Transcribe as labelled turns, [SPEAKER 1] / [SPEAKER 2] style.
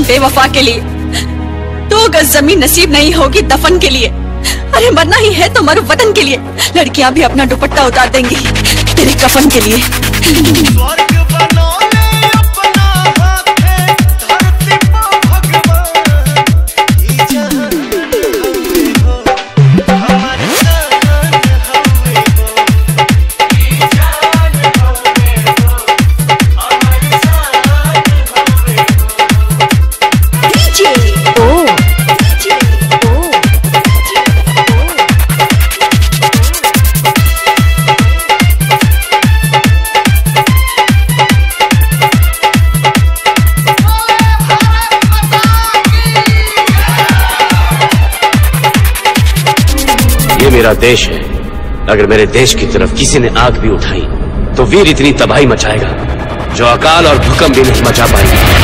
[SPEAKER 1] बेवफा के लिए 2 गज जमीन नसीब नहीं होगी दफन के लिए। अरे मरना ही है तो मरो वतन के लिए। लड़कियां भी अपना दुपट्टा उतार देंगी तेरे कफन के लिए।
[SPEAKER 2] ये मेरा देश है। अगर मेरे देश की तरफ किसी ने आग भी उठाई तो वीर इतनी तबाही मचाएगा जो अकाल और भूकंप भी नहीं मचा पाएंगे।